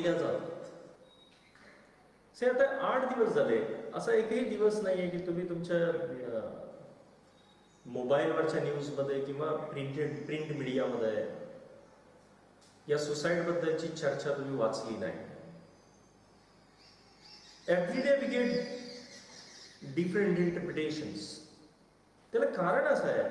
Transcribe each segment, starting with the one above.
केल्या जातात. आता 8 दिवस झाले, असा एकही दिवस नाहीये की तुम्ही तुमच्या मोबाईलवरच्या न्यूजमध्ये किंवा प्रिंट मीडियामध्ये या सुसाईड बद्दलची चर्चा तुम्ही वाचली नाही. Every day we get different interpretations. त्याला कारण असं आहे,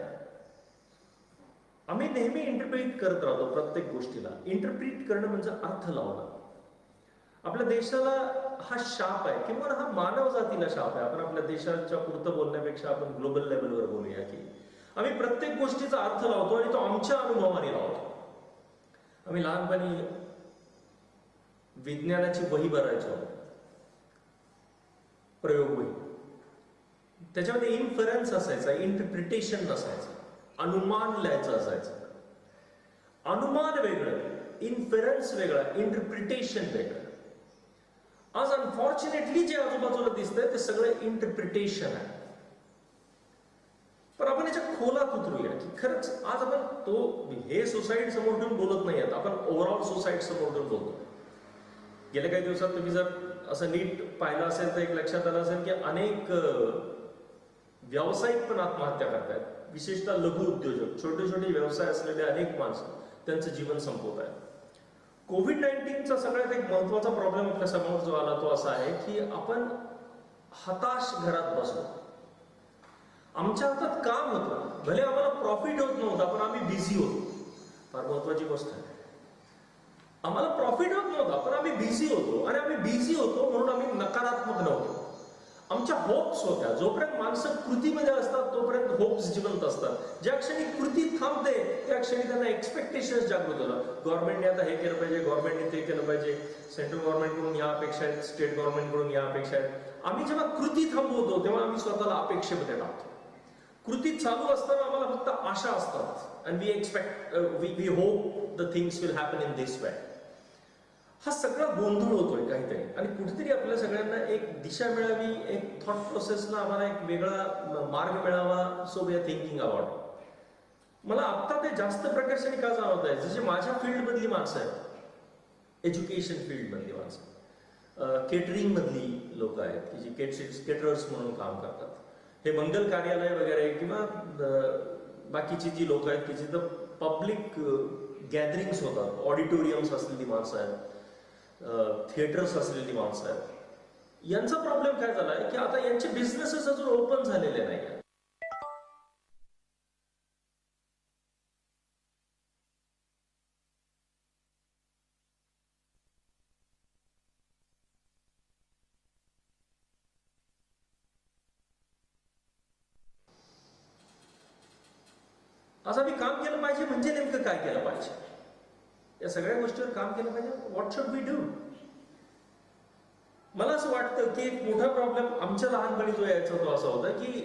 आम्ही नेहमी इंटरप्रिट करत राहतो प्रत्येक गोष्टीला. इंटरप्रिट करणं म्हणजे अर्थ लावणं. आपल्या देशाला हा शाप आहे किंवा हा मानव जातीला शाप आहे. आपण आपल्या देशाच्या पुरतं बोलण्यापेक्षा आपण ग्लोबल लेवलवर बोलूया की आम्ही प्रत्येक गोष्टीचा अर्थ लावतो आणि तो आमच्या अनुभवाने लावतो. आम्ही लहानपणी विज्ञानाची वही भरायचो, प्रयोग वही. त्याच्यामध्ये इन्फरन्स असायचा, इंटरप्रिटेशन नसायचं, अनुमान लिहायचं असायचं. अनुमान वेगळं, इन्फरन्स वेगळा, इंटरप्रिटेशन वेगळं. आज अनफॉर्च्युनेटली जे आजूबाजूला दिसतंय ते सगळं इंटरप्रिटेशन आहे. पण आपण याच्या खोलात उतरूया की खरंच आज आपण हे सुसाईड समोर ठेवून बोलत नाही, आपण ओव्हरऑल सुसाईड समोर ठेवून बोलतो. गेल्या काही दिवसात तुम्ही जर असं नीट पाहिलं असेल तर एक लक्षात आलं असेल की अनेक व्यावसायिक पण आत्महत्या करतायत. विशेषतः लघु उद्योजक, छोटे छोटे व्यवसाय असलेले अनेक माणसं त्यांचं जीवन संपवत आहेत. कोविड-19चा सगळ्यात एक महत्वाचा प्रॉब्लेम आपल्या समोर जो आला तो असा आहे की आपण हताश घरात बसलो. आमच्या हातात काम होतं, भले आम्हाला प्रॉफिट होत नव्हता पण आम्ही बिझी होतो. फार महत्वाची गोष्ट आहे. आम्हाला प्रॉफिट होत नव्हता पण आम्ही बिझी होतो, आणि आम्ही बिझी होतो म्हणून आम्ही नकारात्मक नव्हतो. आमच्या होप्स होत्या. जोपर्यंत माणसं कृतीमध्ये असतात तोपर्यंत होप्स जिवंत असतात. ज्या क्षणी कृती थांबते त्या क्षणी त्यांना एक्सपेक्टेशन्स जागृत होतात. गव्हर्नमेंटने आता हे केलं पाहिजे, गव्हर्नमेंटने ते केलं पाहिजे, सेंट्रल गव्हर्नमेंटकडून या अपेक्षा आहेत, स्टेट गव्हर्नमेंटकडून या अपेक्षा आहेत. आम्ही जेव्हा कृती थांबवतो तेव्हा आम्ही स्वतःला अपेक्षेमध्ये टाकतो. कृती चालू असताना आम्हाला फक्त आशा असतात, and we expect, we hope the things will happen in this way. हा सगळा गोंधळ होतोय काहीतरी, आणि कुठेतरी आपल्या सगळ्यांना एक दिशा मिळावी, एक थॉट प्रोसेसला आम्हाला एक वेगळा मार्ग मिळावा. So we are thinking about. मला आत्ता ते जास्त प्रकर्षाने का जाणवत आहे, जसे माझ्या फील्डमधली माणसं आहेत, एज्युकेशन फील्डमधली माणसं, केटरिंग मधली लोक आहेत की जी केटरर्स म्हणून काम करतात, हे मंगल कार्यालय वगैरे किंवा बाकीची जी लोक आहेत की जिथं पब्लिक गॅदरिंग्स होतात, ऑडिटोरियम्स असलेली माणसं आहेत, थिएटर्स असलेली माणसं आहेत. यांचा प्रॉब्लेम काय झालाय की आता यांचे बिझनेसेस अजून ओपन झालेले नाही. आज आम्ही काम केलं पाहिजे म्हणजे नेमकं काय केलं पाहिजे, या सगळ्या गोष्टीवर काम केलं पाहिजे. What should we do? मला असं वाटतं की एक मोठा प्रॉब्लेम आमच्या लहानपणी जो यायचा तो असा होता की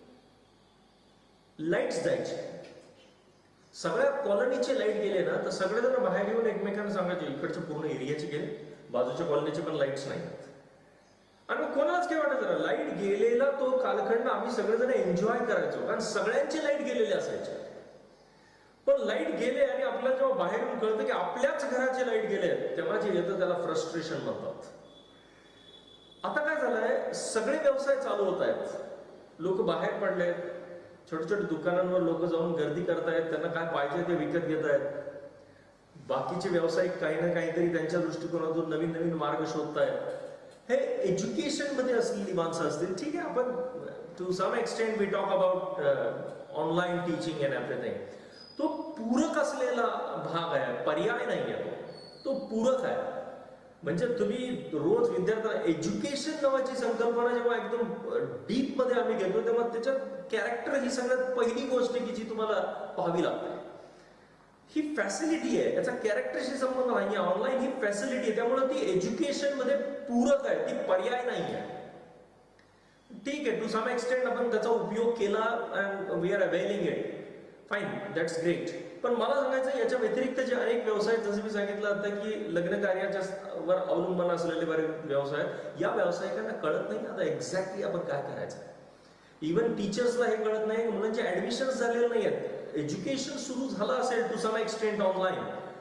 लाईट्स जायचे. सगळ्या कॉलनीचे लाईट गेले ना तर सगळेजण बाहेर येऊन एकमेकांना सांगायचे इकडच्या पूर्ण एरियाचे गेले, बाजूच्या कॉलनीचे पण लाईट्स नाही. आणि मग कोणालाच काय वाटायचं, लाईट गेलेला तो कालखंड आम्ही सगळेजण एन्जॉय करायचो, कारण सगळ्यांचे लाईट गेलेले असायचे. पण लाईट गेले आणि आपल्याला जेव्हा बाहेरून कळतं की आपल्याच घराचे लाईट गेले, तेव्हा जे येतं त्याला फ्रस्ट्रेशन म्हणतात. आता काय झालंय, सगळे व्यवसाय चालू होत आहेत, लोक बाहेर पडलेत, छोटे छोटे दुकानांवर लोक जाऊन गर्दी करतायत, त्यांना काय पाहिजे ते विकत घेत आहेत. बाकीचे व्यावसायिक काही ना काहीतरी त्यांच्या दृष्टिकोनातून नवीन नवीन मार्ग शोधतायत. हे एज्युकेशन मध्ये असलेली माणसं असतील, ठीक आहे, आपण to some extent we talk about online teaching and everything. तो पूरक असलेला भाग आहे, पर्याय नाही आहे, तो पूरक आहे. म्हणजे तुम्ही रोज विद्यार्थ्यांना एज्युकेशन नावाची संकल्पना जेव्हा एकदम डीप मध्ये आम्ही घेतो तेव्हा त्याच्यात कॅरेक्टर ही सगळ्यात पहिली गोष्ट की जी तुम्हाला पाहावी लागते. ही फॅसिलिटी आहे, याचा कॅरेक्टरशी संबंध नाही. ऑनलाईन ही फॅसिलिटी आहे, त्यामुळे ती एज्युकेशन मध्ये पूरक आहे, ती पर्याय नाही आहे. ठीक आहे, टू सम एक्सटेंट आपण त्याचा उपयोग केला and we are availing it, fine, that's great. पण मला सांगायचं याच्या व्यतिरिक्त जे अनेक व्यवसाय, जसं मी सांगितलं आता की लग्न कार्याच्या वर अवलंबून असलेले बरेच व्यवसाय, या व्यावसायिकांना कळत नाही आता एक्झॅक्टली आपण काय करायचं. इव्हन टीचर्सला हे कळत नाही, मुलांचे ऍडमिशन झालेले नाही आहेत. एज्युकेशन सुरू झालं असेल टू सम एक्सटेंट ऑनलाईन,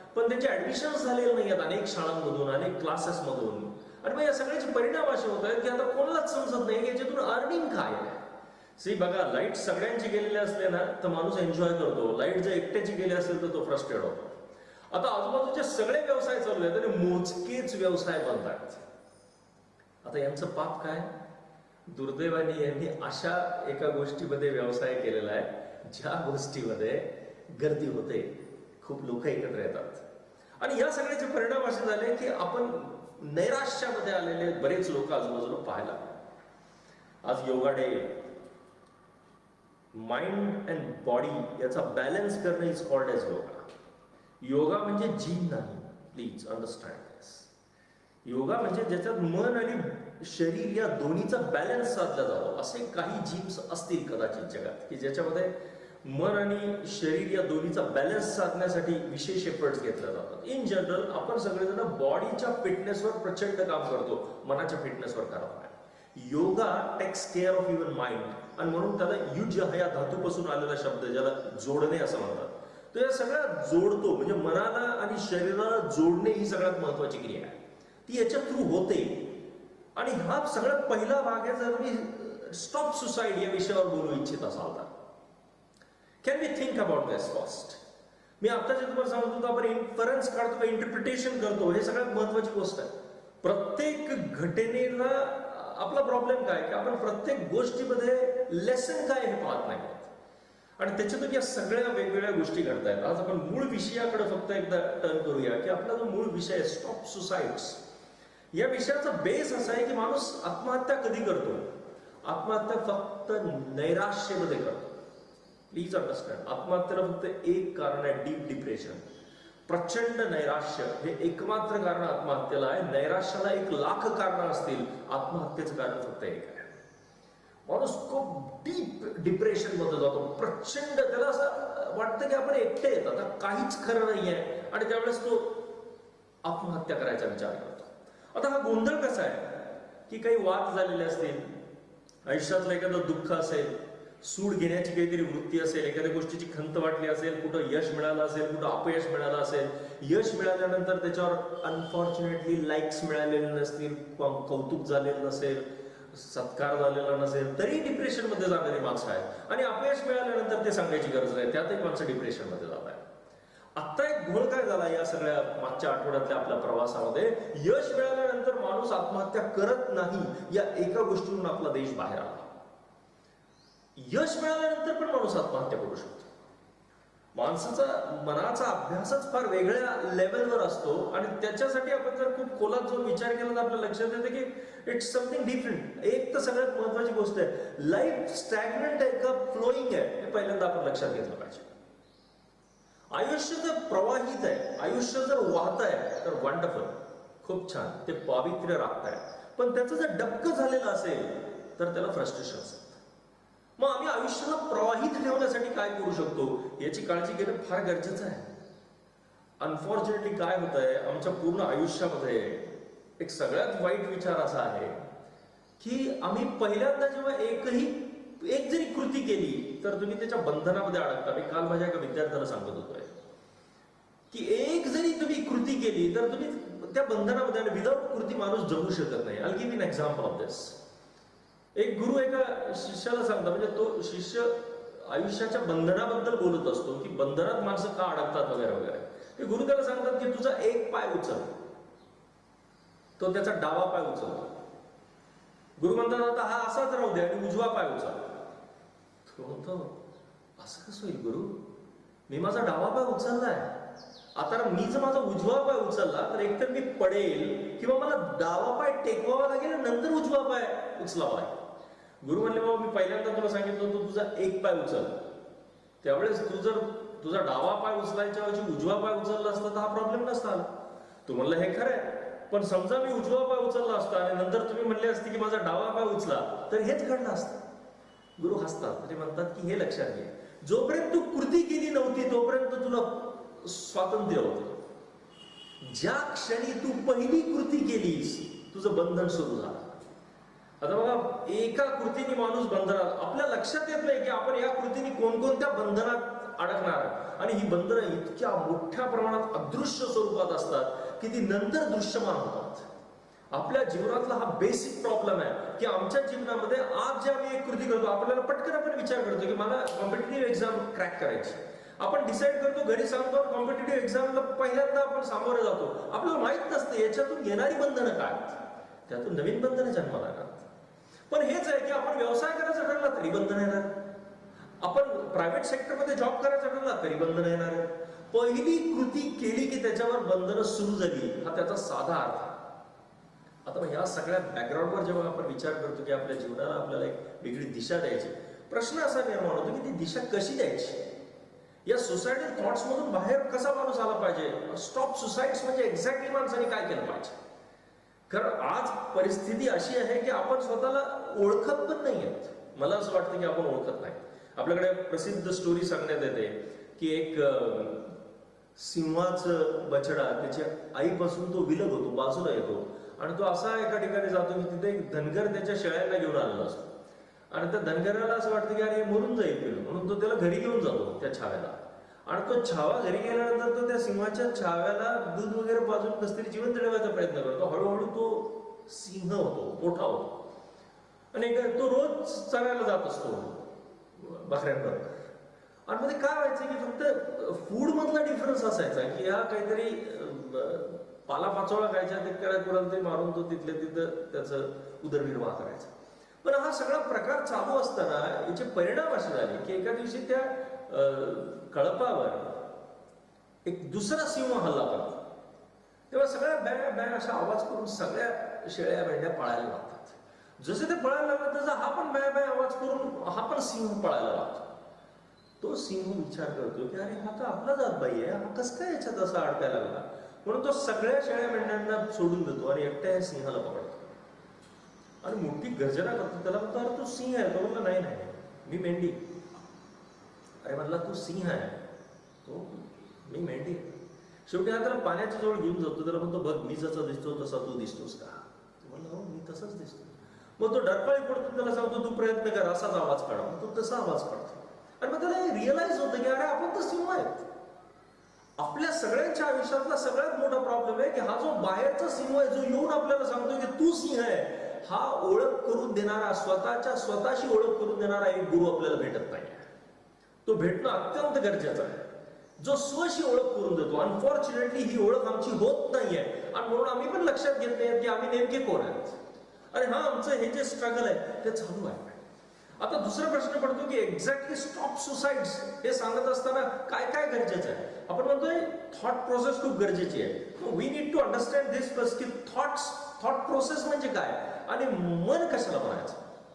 पण त्यांचे ऍडमिशन झालेले नाही आहेत अनेक शाळांमधून, अनेक क्लासेसमधून. आणि मग या सगळ्याचे परिणाम असे होत आहेत की आता कोणालाच समजत नाही की याच्यातून अर्निंग काय आहे. सी बघा, लाईट सगळ्यांची गेलेले असले ना तर माणूस एन्जॉय करतो, लाईट जर एकट्याची गेली असेल तर तो फ्रस्ट्रेट होतो. आता आजूबाजूचे सगळे व्यवसाय चालू आहेत आणि मोजकेच व्यवसाय बनतात. आता यांचं पाप काय? दुर्दैवाने यांनी अशा एका गोष्टीमध्ये व्यवसाय केलेला आहे ज्या गोष्टीमध्ये गर्दी होते, खूप लोक एकत्र येतात. आणि या सगळ्याचे परिणाम असे झाले की आपण नैराश्यामध्ये आलेले बरेच लोक आजूबाजूला पाहायला. आज yoga day. Mind and body याचा बॅलन्स करणं is called as yoga. Yoga म्हणजे जिम नाही, प्लीज अंडरस्टँड दिस. योगा म्हणजे ज्याच्यात मन आणि शरीर या दोन्हीचा बॅलन्स साधला जातो. असे काही जिम्स असतील कदाचित जगात की ज्याच्यामध्ये मन आणि शरीर या दोन्हीचा बॅलन्स साधण्यासाठी विशेष एफर्ट्स घेतले जातात. इन जनरल आपण सगळेजण बॉडीच्या फिटनेसवर प्रचंड काम करतो, मनाच्या फिटनेसवर करत नाही. Yoga takes care of your mind, आणि म्हणून त्याला युज हा या धातूपासून आलेला शब्द ज्याला जोडणे असं म्हणतात. तो या सगळ्या जोडतो, म्हणजे मनाला आणि शरीराला जोडणे ही सगळ्यात महत्वाची क्रिया आहे. ती याच्या थ्रू होते. आणि हा सगळ्यात पहिला भाग आहे. जर तुम्ही स्टॉप सुसाईड या विषयावर बोलू इच्छित असाल तर can we think about this first. मी आता जे तुम्हाला सांगत होतो, आपण इन्फरन्स काढतो, इंटरप्रिटेशन करतो, हे सगळ्यात महत्वाची गोष्ट आहे. प्रत्येक घटनेला आपला प्रॉब्लेम काय की आपण प्रत्येक गोष्टीमध्ये लेसन काय हे पाहत नाही. आणि त्याच्यातून या सगळ्या वेगवेगळ्या गोष्टी घडतायत. आज आपण मूळ विषयाकडे फक्त एकदा टर्न करूया की आपला जो मूळ विषय आहे स्टॉप सुसाइड्स. या विषयाचा बेस असा आहे की माणूस आत्महत्या कधी करतो? आत्महत्या फक्त नैराश्यमध्ये करतो. प्लीज अंडरस्टँड, आत्महत्येला फक्त एक कारण आहे, डीप डिप्रेशन. प्रचंड नैराश्य हे एकमात्र कारण आत्महत्येला आहे. नैराश्याला 1,00,000 कारण असतील, आत्महत्येचं कारण फक्त एक आहे. माणूस खूप डीप डिप्रेशन मध्ये जातो, प्रचंड त्याला असं वाटतं की आपण एकटे येत, आता काहीच खरं नाहीये, आणि त्यावेळेस तो आत्महत्या करायचा विचार करतो. आता हा गोंधळ कसा आहे की काही वाद झालेले असतील, आयुष्यातलं एखादं दुःख असेल, सूड घेण्याची काहीतरी वृत्ती असेल, एखाद्या गोष्टीची खंत वाटली असेल, कुठं यश मिळालं असेल, कुठं अपयश मिळालं असेल, यश मिळाल्यानंतर त्याच्यावर अनफॉर्च्युनेटली लाईक्स मिळालेले नसतील, कौतुक झालेलं नसेल, सत्कार झालेला नसेल, तरी डिप्रेशन मध्ये जाणारी माणसं आहेत. आणि अपयश मिळाल्यानंतर ते सांगायची गरज आहे, त्यातही माणसं डिप्रेशन मध्ये जात आहे. आता एक घोळ काय झाला या सगळ्या मागच्या आठवड्यातल्या आपल्या प्रवासामध्ये, यश मिळाल्यानंतर माणूस आत्महत्या करत नाही या एका गोष्टीवरून आपला देश बाहेर आला. यश मिळाल्यानंतर पण माणूस आत्महत्या करू शकतो. माणसाचा मनाचा अभ्यासच फार वेगळ्या लेवलवर असतो, आणि त्याच्यासाठी आपण जर खूप खोलात जो विचार केला तर आपल्या लक्षात येते की इट्स समथिंग डिफरंट. एक तर सगळ्यात महत्वाची गोष्ट आहे, लाईफ स्टॅग्नंट आहे का फ्लोईंग आहे हे पहिल्यांदा आपण लक्षात घेतलं पाहिजे. आयुष्य जर प्रवाहित आहे, आयुष्य जर वाहत आहे तर वंडरफुल, खूप छान, ते पावित्र्य राखत आहे. पण त्याचं जर डबकं झालेलं असेल तर त्याला फ्रस्ट्रेशन असतं. मग आम्ही आयुष्याला प्रवाहित ठेवण्यासाठी काय करू शकतो याची काळजी घेणं फार गरजेचं आहे. अनफॉर्च्युनेटली काय होत आहे आमच्या पूर्ण आयुष्यामध्ये, एक सगळ्यात वाईट विचार असा आहे की आम्ही पहिल्यांदा जेव्हा एक जरी कृती केली तर तुम्ही त्याच्या बंधनामध्ये अडकता. मी काल माझ्या एका विद्यार्थ्याला सांगत होतोय की एक जरी तुम्ही कृती केली तर तुम्ही त्या बंधनामध्ये, आणि विदाऊट कृती माणूस जगू शकत नाही. I give you an example of this. एक गुरु एका शिष्याला सांगता, म्हणजे तो शिष्य आयुष्याच्या बंधनाबद्दल बोलत असतो की बंधनात माणसं का अडकतात वगैरे वगैरे. ते गुरु त्याला सांगतात की तुझा एक पाय उचल. तो त्याचा डावा पाय उचलतो. गुरु म्हणतात आता हा असाच राहू दे आणि उजवा पाय उचल. तो म्हणतो असं कसं होईल गुरु, मी माझा डावा पाय उचललाय, आता मी जर माझा उजवा पाय उचलला तर एकतर मी पडेल किंवा मला डावा पाय टेकवावा लागेल आणि नंतर उजवा पाय उचलावा लागेल. गुरु म्हणले बाबा मी पहिल्यांदा तुला सांगितलं होतं तुझा एक पाय उचल, त्यावेळेस तू जर तुझा डावा पाय उचलायच्या ऐवजी उजवा पाय उचलला असता तर हा प्रॉब्लेम नसता आला. तू म्हणलं हे खरं आहे, पण समजा मी उजवा पाय उचलला असता आणि नंतर तुम्ही म्हणले असते की माझा डावा पाय उचला तर हेच घडलं असतं. गुरु हसतात, ते म्हणतात की हे लक्षात घे, जोपर्यंत तू कृती केली नव्हती तोपर्यंत तुला स्वातंत्र्य होतं. ज्या क्षणी तू पहिली कृती केलीस तुझं बंधन सुरू झालं. आता बघा, एका कृतीने माणूस बंधनात, आपल्या लक्षात येत नाही की आपण या कृतीने कोणकोणत्या बंधनात अडकणार आहे. आणि ही बंधनं इतक्या मोठ्या प्रमाणात अदृश्य स्वरूपात असतात की ती नंतर दृश्यमान होतात. आपल्या जीवनातला हा बेसिक प्रॉब्लेम आहे की आमच्या जीवनामध्ये आज जे आम्ही एक कृती करतो, आपल्याला पटकन आपण विचार करतो की मला कॉम्पिटिटिव्ह एक्झाम क्रॅक करायची. आपण डिसाईड करतो, घरी सांगतो, कॉम्पिटिटिव्ह एक्झामला पहिल्यांदा आपण सामोरे जातो. आपल्याला माहित नसते याच्यातून येणारी बंधनं काय, त्यातून नवीन बंधनं जन्माला येणार. पण हेच आहे की आपण व्यवसाय करायचा ठरला तरी बंधन येणार, आपण प्रायव्हेट सेक्टरमध्ये जॉब करायचा ठरला तरी बंधन येणार. पहिली कृती केली की त्याच्यावर बंधनं सुरू झाली, हा त्याचा साधा अर्थ. आता ह्या सगळ्या बॅकग्राऊंडवर जेव्हा आपण विचार करतो की आपल्या जीवनाला आपल्याला एक वेगळी दिशा द्यायची, प्रश्न असा निर्माण होतो की ती दिशा कशी द्यायची. या सुसायडल थॉट्स मधून बाहेर कसा माणूस आला पाहिजे. स्टॉप सुसाइड्स म्हणजे एक्झॅक्टली माणसाने काय केलं पाहिजे. कारण आज परिस्थिती अशी आहे की आपण स्वतःला ओळखत पण नाही आहेत. मला असं वाटतं की आपण ओळखत नाही. आपल्याकडे प्रसिद्ध स्टोरी सांगण्यात येते की एक सिंहाचं बछडा त्याच्या आईपासून तो विलग होतो, बाजूला येतो आणि तो असा एका ठिकाणी जातो की तिथे एक धनगर त्याच्या शेळ्यांना घेऊन आलेला असतो. आणि त्या धनगराला असं वाटतं की अरे मरून जाईल पिल्लू, म्हणून तो त्याला घरी घेऊन जातो त्या छाव्याला. आणि तो छावा घरी गेल्यानंतर तो त्या सिंहाच्या छाव्याला दूध वगैरे पाजून कसतरी जीवन देण्याचा प्रयत्न करतो. हळूहळू तो सिंह होतो, मोठा होतो आणि तो रोज चरायला जात असतो बकऱ्यांवर. आणि मध्ये काय व्हायचं की फक्त फूड मधला डिफरन्स असायचा की हा काहीतरी पालापाचोळा खायच्या ते कोणाला तरी मारून तो तिथल्या तिथं त्याचं उदरनिर्वाह करायचा. पण हा सगळा प्रकार चालू असताना याचे परिणाम असे झाले की एका दिवशी त्या कळपावर एक दुसरा सिंह हल्ला करतो. तेव्हा सगळ्या बॅ बॅ असा आवाज करून सगळ्या शेळ्या मेंढ्या पळायला लागतात. जसे ते पळायला लागतात तसं हा पण बॅ बॅ आवाज करून हा पण सिंह पळायला लागतो. तो सिंह विचार करतो की अरे हा तर आपला जातबाई आहे, हा कसं काय याच्यात असा अडकायला लागला. म्हणून तो सगळ्या शेळ्या मेंढ्यांना सोडून देतो आणि एकट्या या सिंहाला पकडतो आणि मोठी गर्जना करतो. त्याला म्हणतो अरे तू सिंह आहे. तो म्हणला नाही नाही मी मेंढी. अरे म्हणला तू सिंह आहे. तो मी मेंढी. शेवटी हा त्याला पाण्याच्या जवळ घेऊन जातो. त्याला म्हणतो बघ मी जसा दिसतो तसा तू दिसतोस का. तो म्हणला हो मी तसाच दिसतो. मग तो डरकाळी पडतो, त्याला सांगतो तू प्रयत्न कर असाच आवाज काढा. मग तो तसा आवाज काढतो आणि मग त्याला रिअलाइज होतं की अरे आपण तर सिंह आहेत. आपल्या सगळ्यांच्या आयुष्यातला सगळ्यात मोठा प्रॉब्लेम आहे की हा जो बाहेरचा सिंह आहे जो येऊन आपल्याला सांगतो की तू सिंह आहे, हा ओळख करून देणारा, स्वतःशी ओळख करून देणारा एक गुरु आपल्याला भेटत नाही. तो भेटणं अत्यंत गरजेचं आहे, जो स्वशी ओळख करून देतो. अनफॉर्च्युनेटली ही ओळख आमची होत नाहीये आणि म्हणून आम्ही पण लक्षात घेत नाही की आम्ही नेमके कोण आहेत. आणि हा आमचं हे जे स्ट्रगल आहे ते चालू आहे. आता दुसरा प्रश्न पडतो की एक्झॅक्टली स्टॉप सुसाइड्स हे सांगत असताना काय काय गरजेचं आहे. आपण म्हणतोय थॉट प्रोसेस खूप गरजेची आहे. We need to understand this first की थॉट प्रोसेस म्हणजे काय आणि मन कशाला म्हणायचं.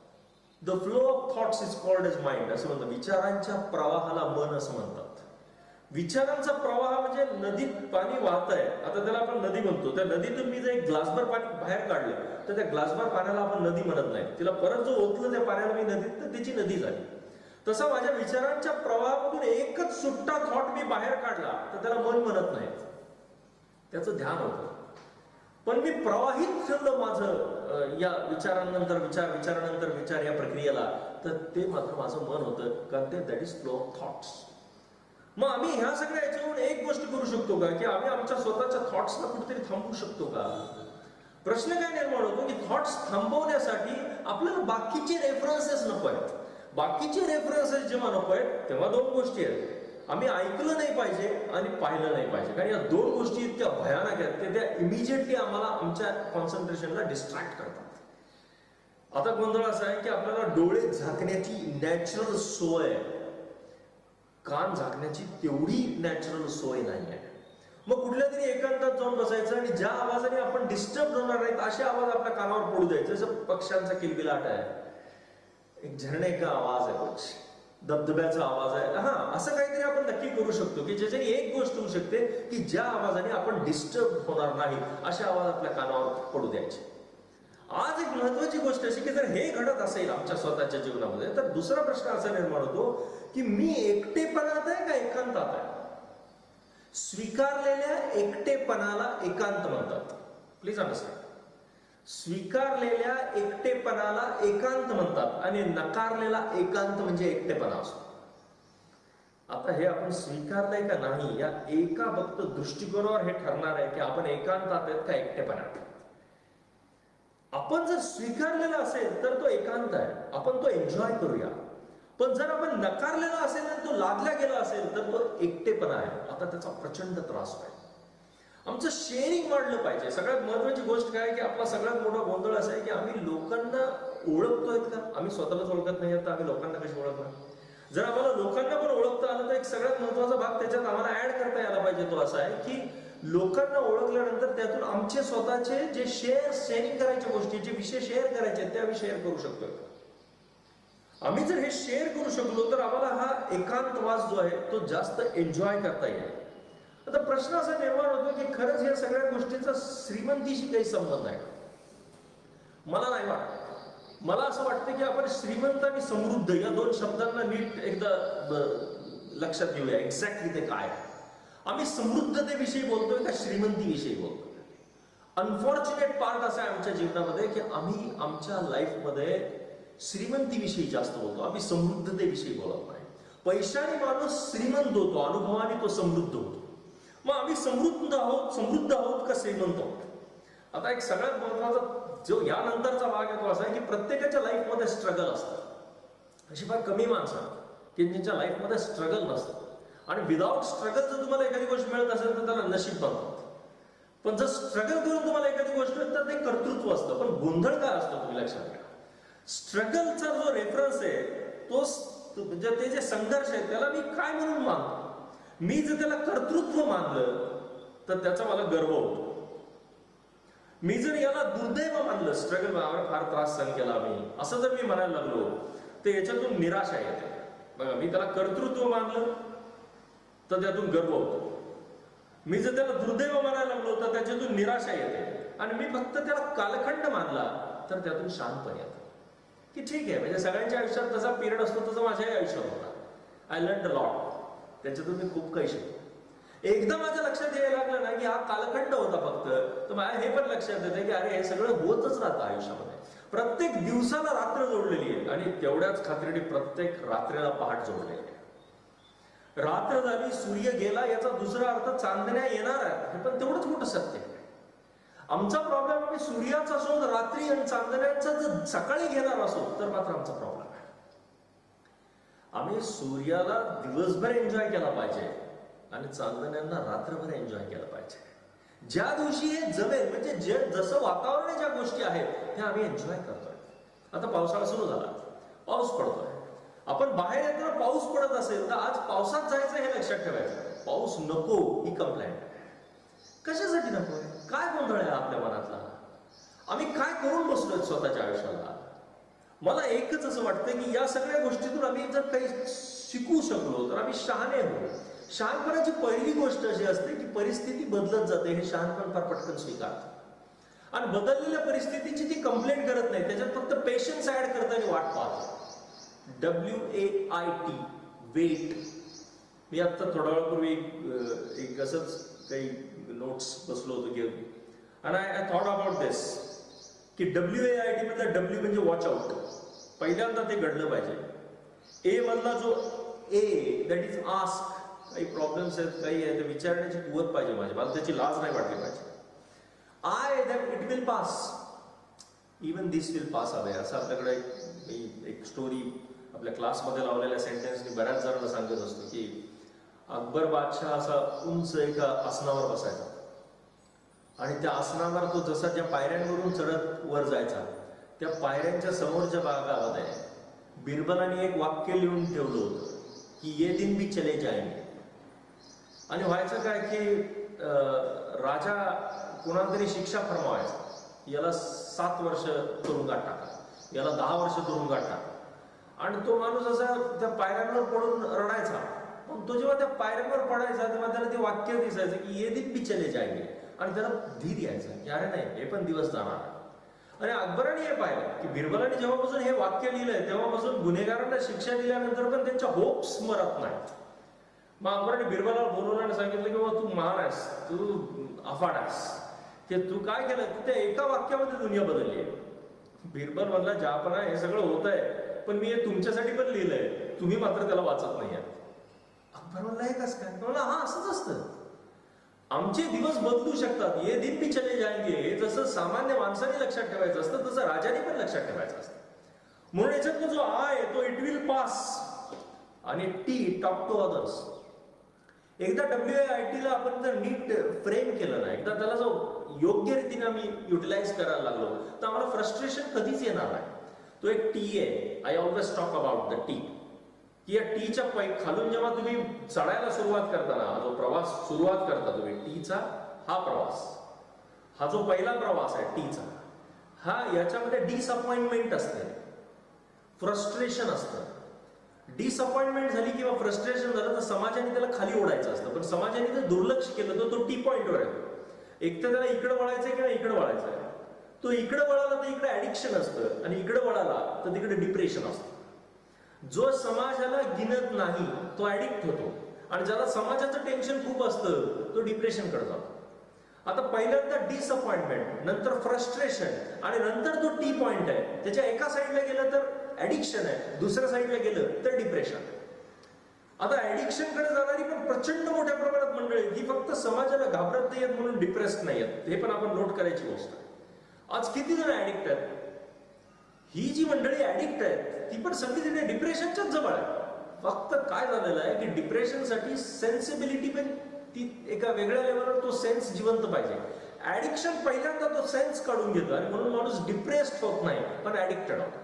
The flow of thoughts is called as mind असं म्हणतात. विचारांच्या प्रवाहाला मन असं म्हणतात. विचारांचा प्रवाह म्हणजे नदीत पाणी वाहत आहे, आता त्याला आपण नदी म्हणतो. त्या नदीतून मी जर एक ग्लासभर पाणी बाहेर काढलं तर त्या ग्लासभर पाण्याला आपण नदी म्हणत नाही. तिला परत जो ओतलं त्या पाण्याला मी नदीत तर त्याची नदी झाली. तसा माझ्या विचारांच्या प्रवाहामधून एकच सुट्टा थॉट मी बाहेर काढला तर त्याला मन म्हणत नाही, त्याचं ध्यान होतं. पण मी प्रवाहित ठेवलं माझं या विचारानंतर विचार या प्रक्रियेला, तर ते मात्र माझं मन होतं. कारण ते that is flow of thoughts. मग आम्ही ह्या सगळ्या याच्यावरून एक गोष्ट करू शकतो का की आम्ही आमच्या स्वतःच्या थॉट्सला कुठेतरी थांबवू शकतो का. प्रश्न काय निर्माण होतो की थॉट्स थांबवण्यासाठी आपल्याला बाकीचे रेफरन्सेस नको आहेत. बाकीचे रेफरन्सेस जेव्हा नको आहेत तेव्हा दोन गोष्टी आहेत. आम्ही ऐकलं नाही पाहिजे आणि पाहिलं नाही पाहिजे. कारण या दोन गोष्टी इतक्या भयानक आहेत की त्या इमिजिएटली आम्हाला आमच्या कॉन्सन्ट्रेशनला डिस्ट्रॅक्ट करतात. आता गोंधळ असा आहे की आपल्याला डोळे झाकण्याची नॅचरल सोय आहे, कान झाकण्याची तेवढी नॅचरल सोय नाही आहे. मग कुठल्या तरी एकांतात जाऊन बसायचं आणि ज्या आवाजाने आपण डिस्टर्ब होणार नाहीत असे आवाज आपल्या कानावर पडू द्यायचे. जसं पक्ष्यांचा किलबिलाट आहे, एक झरणे का आवाज आहे, धबधब्याचा आवाज आहे. हा असं काहीतरी आपण नक्की करू शकतो की ज्याच्याने एक गोष्ट होऊ शकते की ज्या आवाजाने आपण डिस्टर्ब होणार नाही असे आवाज आपल्या कानावर पडू द्यायचे. आज एक महत्वाची गोष्ट अशी की जर हे घडत असेल आमच्या स्वतःच्या जीवनामध्ये तर दुसरा प्रश्न असा निर्माण होतो की मी एकटेपणात आहे का एकांतात आहे. स्वीकारलेल्या एकटेपणाला एकांत म्हणतात. Please understand. स्वीकारलेल्या एकटेपणाला एकांत म्हणतात आणि नकारलेला एकांत म्हणजे एकटेपणा असतो. आता हे आपण स्वीकारलंय का नाही या एका फक्त दृष्टिकोनावर हे ठरणार आहे की आपण एकांतात आहेत का एकटेपणात. आपण जर स्वीकारलेला असेल तर तो एकांत आहे, आपण तो एन्जॉय करूया. पण जर आपण नकारलेला असेल आणि तो लादला गेला असेल तर तो एकटेपणा आहे. आता त्याचा प्रचंड त्रास होईल. आमचं शेअरिंग वाढलं पाहिजे. सगळ्यात महत्वाची गोष्ट काय की आपला सगळ्यात मोठा गोंधळ असा आहे की आम्ही लोकांना ओळखतोय का. आम्ही स्वतःलाच ओळखत नाही तर आम्ही लोकांना कशी ओळखणार. जर आम्हाला लोकांना पण ओळखता आलं तर एक सगळ्यात महत्वाचा भाग त्याच्यात आम्हाला ऍड करता यायला पाहिजे तो असा आहे की लोकांना ओळखल्यानंतर त्यातून आमचे स्वतःचे जे शेअरिंग करायच्या गोष्टी, जे विषय शेअर करायचे त्या आम्ही शेअर करू शकतोय. आम्ही जर हे शेअर करू शकलो तर आम्हाला हा एकांतवास जो आहे तो जास्त एन्जॉय करता येईल. आता प्रश्न असा निर्माण होतो की खरंच या सगळ्या गोष्टींचा श्रीमंतीशी काही संबंध आहे. मला नाही वाटत. मला असं वाटतं की आपण श्रीमंत आणि समृद्ध या दोन शब्दांना नीट एकदा लक्षात घेऊया. एक्झॅक्टली ते काय. आम्ही समृद्धतेविषयी बोलतोय का श्रीमंतीविषयी बोलतोय. अनफॉर्च्युनेट पार्ट असा आहे आमच्या जीवनामध्ये की आम्ही आमच्या लाईफमध्ये श्रीमंतीविषयी जास्त बोलतो, आम्ही समृद्धतेविषयी बोलत नाही. पैशाने माणूस श्रीमंत होतो, अनुभवाने तो समृद्ध होतो. मग आम्ही समृद्ध आहोत का श्रीमंत आहोत. आता एक सगळ्यात महत्वाचा जो यानंतरचा भाग आहे तो असा आहे की प्रत्येकाच्या लाईफमध्ये स्ट्रगल असतं. अशी फार कमी माणसं की ज्यांच्या लाईफमध्ये स्ट्रगल नसतं. आणि विदाऊट स्ट्रगल जर तुम्हाला एखादी गोष्ट मिळत असेल तर त्याला नशीब म्हणतात. पण जर स्ट्रगल करून तुम्हाला एखादी गोष्ट मिळत तर ते कर्तृत्व असतं. पण गोंधळ काय असतो तुम्ही लक्षात घ्या. स्ट्रगलचा जो रेफरन्स आहे तो म्हणजे ते जे संघर्ष आहे त्याला मी काय म्हणून मानतो. मी जर त्याला कर्तृत्व मानलं तर त्याचा मला गर्व होतो. मी जर याला दुर्दैव मानलं, स्ट्रगल फार त्रास सहन केला मी असं जर मी म्हणायला लागलो तर याच्यातून निराशा येते. बघा, मी त्याला कर्तृत्व मानलं तर त्यातून गर्व होतो. मी जर त्याला दुर्दैव मानायला लागलो तर त्याच्यातून निराशा येते. आणि मी फक्त त्याला कालखंड मानला तर त्यातून शांतपण येतं की ठीक आहे. म्हणजे सगळ्यांच्या आयुष्यात तसा पिरियड असतो तसा माझ्याही आयुष्यात होता. I learn a lot. त्याच्यातून मी खूप काही शिकलो. एकदा माझ्या लक्षात यायला लागलं ना की हा कालखंड होता फक्त, तर मला हे पण लक्षात येते की अरे हे सगळं होतच राहतं आयुष्यामध्ये. प्रत्येक दिवसाला रात्र जोडलेली आहे आणि तेवढ्याच खात्रीने प्रत्येक रात्रीला पहाट जोडलेली आहे. रात्र झाली, सूर्य गेला याचा दुसरा अर्थ चांदण्या येणार आहे, हे पण तेवढंच मोठं सत्य आहे. आमचा प्रॉब्लेम आम्ही सूर्याचा असो रात्री आणि चांदण्यांचा जर सकाळी घेणार असो तर मात्र आमचा प्रॉब्लेम आहे. आम्ही सूर्याला दिवसभर एन्जॉय केला पाहिजे आणि चांदण्यांना रात्रभर एन्जॉय केलं पाहिजे. ज्या दिवशी हे जमेल म्हणजे जसं वातावरण ज्या गोष्टी आहेत त्या आम्ही एन्जॉय करतोय. आता पावसाळा सुरू झाला, पाऊस पडतोय. आपण बाहेर येताना पाऊस पडत असेल तर आज पावसात जायचं हे लक्षात ठेवायचं. पाऊस नको ही कंप्लेंट. कशासाठी नको? काय गोंधळ आहे आपल्या मनातला? आम्ही काय करून बसलोय स्वतःच्या आयुष्याला? मला एकच असं वाटतं की या सगळ्या गोष्टीतून आम्ही जर काही शिकू शकलो तर आम्ही शहाणे होऊ. शहाणपणाची पहिली गोष्ट अशी असते की परिस्थिती बदलत जाते हे शहाणपण फार पटकन स्वीकारतं. आणि बदललेल्या परिस्थितीची ती कंप्लेंट करत नाही, त्याच्यात फक्त पेशन्स ऍड करतं आणि वाट पाहतं. WAIT, weight. मी आता थोडा वेळापूर्वी एक असंच काही नोट्स बसलो होतो घेऊन आणि आय थॉट अबाउट दिस की WAIT मधला W म्हणजे वॉच आउट. पहिल्यांदा ते घडलं पाहिजे. ए मधला जो ए दॅट इज आस्क. काही प्रॉब्लेम्स आहेत, काही आहे ते विचारण्याची कुवत पाहिजे माझी, मला त्याची लाज नाही वाटली पाहिजे. I that it will pass, even this will pass away. असं आपल्याकडे एक स्टोरी आपल्या क्लासमध्ये लावलेल्या सेंटेन्सनी बऱ्याच जणांना सांगत असतो की अकबर बादशाह असा उंच एका आसनावर बसायचा आणि त्या आसनावर तो जसा ज्या पायऱ्यांवरून चढत वर जायचा त्या पायऱ्यांच्या समोरच्या भागामध्ये बिरबलाने एक वाक्य लिहून ठेवलं होतं की ये दिन भी चले जाएंगे. आणि व्हायचं काय की राजा कोणाला तरी शिक्षा फरमावायचा, याला 7 वर्ष तुरुंगात टाका, याला 10 वर्ष तुरुंगात टाका. आणि तो माणूस असा त्या पायऱ्यांवर पडून रडायचा. पण तो जेव्हा त्या पायऱ्यांवर पडायचा तेव्हा त्याला ते वाक्य दिसायचं की ये दिन भी चले जाएंगे. आणि त्याला धीर यायचा की अरे नाही, हे पण दिवस जाणार. आणि अकबराने हे पाहिलं की बिरबलाने जेव्हापासून हे वाक्य लिहिलंय तेव्हापासून गुन्हेगारांना शिक्षा दिल्यानंतर पण त्यांच्या होप्स मरत नाहीत. मग अकबराने बिरबलाला बोलवलं आणि सांगितलं की बाबा तू महान आहेस, तू अफाट आहेस, की तू काय केलं की त्या एका वाक्यामध्ये दुनिया बदलली आहे. बिरबल म्हणला जहापना हे सगळं होत आहे पण मी हे तुमच्यासाठी पण लिहिलंय, तुम्ही मात्र त्याला वाचत नाही. फरवला आहे कस काय? म्हणलं हा असंच असतं, आमचे दिवस बदलू शकतात, ये दिन भी चले जाएंगे. जसं सामान्य माणसाने लक्षात ठेवायचं असतं तसं राजाने पण लक्षात ठेवायचं असतं. म्हणून याच्यातला जो आय तो इट विल पास आणि टी टॉक टू अदर्स. एकदा WIIT ला आपण जर नीट फ्रेम केलं ना, एकदा त्याला जो योग्य रीतीने आम्ही युटिलाइज करायला लागलो तर आम्हाला फ्रस्ट्रेशन कधीच येणार नाही. तो एक टी आहे. I always talk about the T. की या टीच्या खालून जेव्हा तुम्ही चढायला सुरुवात करताना, हा जो प्रवास सुरुवात करता तुम्ही टीचा, हा प्रवास, हा जो पहिला प्रवास आहे टीचा, हा याच्यामध्ये डिसअपॉइंटमेंट असते, फ्रस्ट्रेशन असतं. डिसअपॉइंटमेंट झाली किंवा फ्रस्ट्रेशन झालं तर समाजाने त्याला खाली ओढायचं असतं. पण समाजाने जर दुर्लक्ष केलं तर तो टी पॉइंटवर येतो. एक तर त्याला इकडे वळायचंय किंवा इकडे वळायचंय. तो इकडे वळाला तर इकडे ऍडिक्शन असतं आणि इकडे वळाला तर तिकडे डिप्रेशन असतं. जो समाजाला गिनत नाही तो ऍडिक्ट होतो आणि ज्याला समाजाचं टेन्शन खूप असतं तो डिप्रेशन कडे जातो. आता पहिल्यांदा डिसअपॉइंटमेंट, नंतर फ्रस्ट्रेशन आणि नंतर तो टी पॉइंट आहे. त्याच्या एका साईडला गेलं तर ऍडिक्शन आहे, दुसऱ्या साईडला गेलं तर डिप्रेशन. आता ऍडिक्शन कडे जाणारी पण प्रचंड मोठ्या प्रमाणात मंडळी ही फक्त समाजाला घाबरत नाहीयेत म्हणून डिप्रेस्ड नाहीयेत, हे पण आपण नोट करायची गोष्ट आहे. आज किती जण ऍडिक्ट आहेत? ही जी मंडळी ऍडिक्ट आहेत ती पण सगळी तिथे डिप्रेशनच्याच जवळ आहे. फक्त काय झालेलं आहे की डिप्रेशनसाठी सेन्सिबिलिटी पण ती एका वेगळ्या लेवलवर तो सेन्स जिवंत पाहिजे. ऍडिक्शन पहिल्यांदा तो सेन्स काढून घेतो आणि म्हणून माणूस डिप्रेस्ड होत नाही पण ऍडिक्टेड होतो.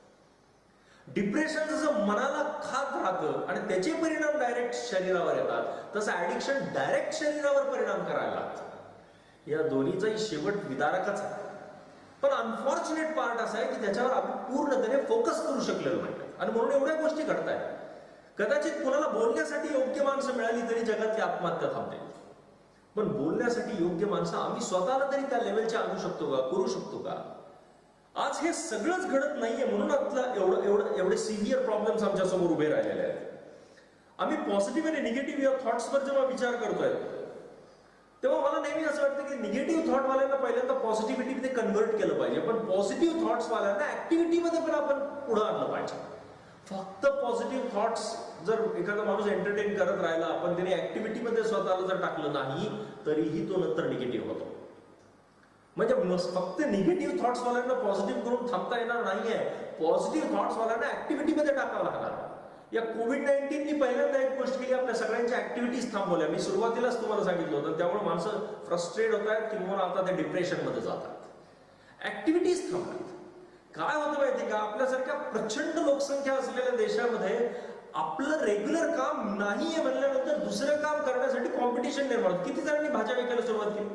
डिप्रेशन जसं मनाला खात राहतं आणि त्याचे परिणाम डायरेक्ट शरीरावर येतात, तसं ऍडिक्शन डायरेक्ट शरीरावर परिणाम करायला लागतं. या दोन्हीचाही शेवट विदारकच आहे. पण अनफॉर्च्युनेट पार्ट असा आहे की त्याच्यावर आपण पूर्णपणे फोकस करू शकलेलो नाही आणि म्हणून एवढ्या गोष्टी घडतायत. कदाचित कोणाला बोलण्यासाठी योग्य माणसं मिळाली तरी जगातली आत्महत्या थांबते. पण बोलण्यासाठी योग्य माणसं आम्ही स्वतःला तरी त्या लेवलचे आणू शकतो का, करू शकतो का? आज हे सगळंच घडत नाहीये म्हणून आपला एवढे सिव्हिअर प्रॉब्लेम्स आमच्या समोर उभे राहिलेले आहेत. आम्ही पॉझिटिव्ह आणि निगेटिव्ह या थॉट्सवर जेव्हा विचार करतोय तेव्हा मला नेहमी असं वाटतं की निगेटिव्ह थॉटवाल्यांना पहिल्यांदा पॉझिटिव्हिटीमध्ये कन्व्हर्ट केलं पाहिजे, पण पॉझिटिव्ह थॉट्सवाल्यांना ऍक्टिव्हिटीमध्ये पण आपण पुढे आणलं पाहिजे. फक्त पॉझिटिव्ह थॉट्स जर एखादा माणूस एंटरटेन करत राहिला, आपण त्याने ऍक्टिव्हिटीमध्ये स्वतःला जर टाकलं नाही तरीही तो नंतर निगेटिव्ह होतो. म्हणजे फक्त निगेटिव्ह थॉट्सवाल्यांना पॉझिटिव्ह करून थांबता येणार नाहीये. पॉझिटिव्ह थॉट्सवाल्यांना ऍक्टिव्हिटीमध्ये टाकावं लागणार. या कोविड-19नी पहिल्यांदा एक गोष्ट केली, आपल्या सगळ्यांच्या ऍक्टिव्हिटीज थांबवल्या. मी सुरुवातीलाच तुम्हाला सांगितलं होतं, त्यामुळे माणसं फ्रस्ट्रेट होत आहेत किंवा आता ते डिप्रेशनमध्ये जातात. ऍक्टिव्हिटीज थांबतात. काय होतं माहिती का, आपल्यासारख्या प्रचंड लोकसंख्या असलेल्या देशामध्ये आपलं रेग्युलर काम नाहीये म्हणल्यानंतर दुसरं काम करण्यासाठी कॉम्पिटिशन निर्माण होतं. किती जणांनी भाज्या विकायला सुरुवात केली?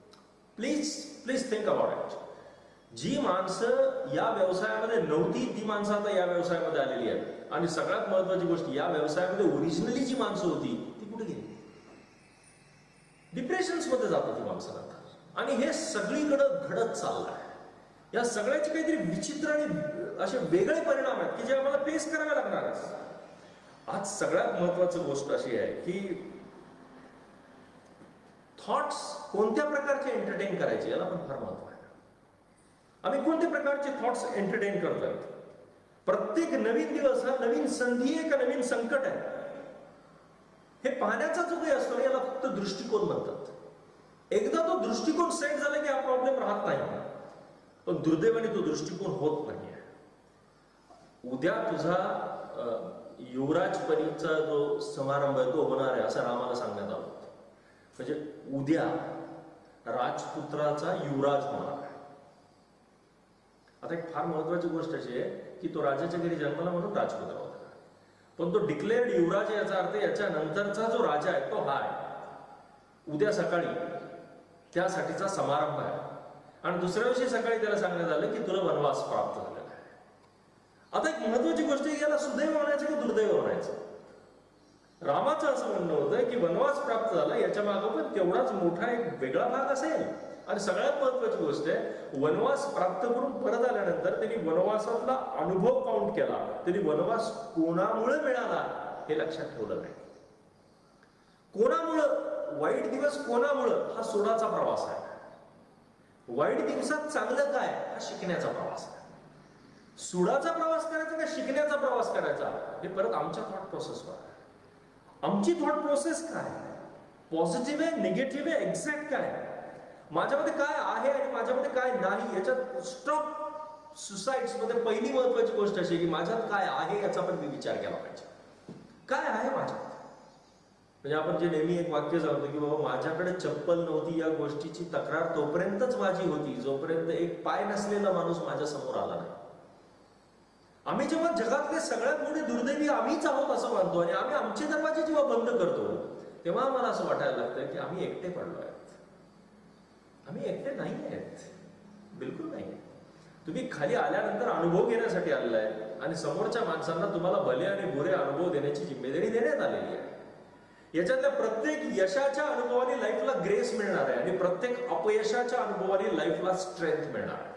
Please think about it. जी माणसं या व्यवसायामध्ये नव्हती ती माणसं आता या व्यवसायामध्ये आलेली आहेत. आणि सगळ्यात महत्वाची गोष्ट, या व्यवसायामध्ये ओरिजिनली जी माणसं होती ती कुठे गेली? डिप्रेशन्स मध्ये जातात ती माणसं नंतर. आणि हे सगळीकडे घडत चाललंय. या सगळ्याचे काहीतरी विचित्र आणि असे वेगळे परिणाम आहेत की जे आम्हाला फेस करावे लागणार आहेत. आज सगळ्यात महत्वाची गोष्ट अशी आहे की थॉट्स कोणत्या प्रकारचे एंटरटेन करायचे याला पण फार महत्व आहे. आम्ही कोणत्या प्रकारचे थॉट्स एंटरटेन करतोय? प्रत्येक नवीन दिवस हा नवीन संधी आहे का नवीन संकट आहे हे पाहण्याचा जो काही असतो याला फक्त दृष्टिकोन म्हणतात. एकदा तो दृष्टिकोन सेट झाला की हा प्रॉब्लेम राहत नाही. पण दुर्दैवाने तो दृष्टिकोन होत नाहीये. उद्या तुझा युवराजपरीचा जो समारंभ आहे तो होणार आहे असं रामाला सांगण्यात आलं. म्हणजे उद्या राजपुत्राचा युवराज होणार आहे. आता एक फार महत्वाची गोष्ट अशी आहे की तो राजाच्या घरी जन्मला म्हणून राजपुत्र होता. पण तो डिक्लेअर्ड युवराज याचा अर्थ याच्या नंतरचा जो राजा आहे तो हा आहे. उद्या सकाळी त्यासाठीचा समारंभ आहे आणि दुसऱ्या दिवशी सकाळी त्याला सांगण्यात आलं की तुला वनवास प्राप्त झालेला आहे. आता एक महत्वाची गोष्ट आहे, याला सुदैव म्हणायचं की दुर्दैव म्हणायचं? रामाचं असं म्हणणं होतं की वनवास प्राप्त झाला, याच्या मागे पण तेवढाच मोठा एक वेगळा भाग असेल. आणि सगळ्यात महत्वाची गोष्ट आहे, वनवास प्राप्त करून परत आल्यानंतर त्यांनी वनवासातला अनुभव काउंट केला. त्यांनी वनवास कोणामुळे मिळाला हे लक्षात ठेवलं नाही. कोणामुळं? वाईट दिवस कोणामुळं? हा सोडाचा प्रवास आहे. वाईट दिवसात चांगलं काय? हा शिकण्याचा प्रवास आहे. सुडाचा प्रवास करायचा का शिकण्याचा प्रवास करायचा हे परत आमच्या थॉट प्रोसेसवर आहे. आमची थॉट प्रोसेस काय, पॉझिटिव्ह आहे, निगेटिव्ह आहे, एक्झॅक्ट काय, माझ्यामध्ये काय आहे आणि माझ्यामध्ये काय नाही, याच्यात स्टॉप सुसाइड्स मध्ये पहिली महत्वाची गोष्ट अशी की माझ्यात काय आहे याचा पण मी विचार केला पाहिजे. काय आहे माझ्यात? म्हणजे आपण जे नेहमी एक वाक्य सांगतो की बाबा माझ्याकडे चप्पल नव्हती या गोष्टीची तक्रार तोपर्यंतच माझी होती जोपर्यंत एक पाय नसलेला माणूस माझ्या समोर आला नाही. आम्ही जेव्हा जगातले सगळ्यात मोठे दुर्दैवी आम्हीच आहोत असं मानतो आणि आम्ही आमचे दरवाजे जेव्हा बंद करतो तेव्हा आम्हाला असं वाटायला लागतं की आम्ही एकटे पडलो आहेत. आम्ही एकटे नाही आहेत, बिलकुल नाही. तुम्ही खाली आल्यानंतर अनुभव घेण्यासाठी आलेला आहे आणि समोरच्या माणसांना तुम्हाला भले आणि बुरे अनुभव देण्याची जिम्मेदारी देण्यात आलेली आहे. याच्यातल्या प्रत्येक यशाच्या अनुभवाने लाईफला ग्रेस मिळणार आहे आणि प्रत्येक अपयशाच्या अनुभवाने लाईफला स्ट्रेंथ मिळणार आहे.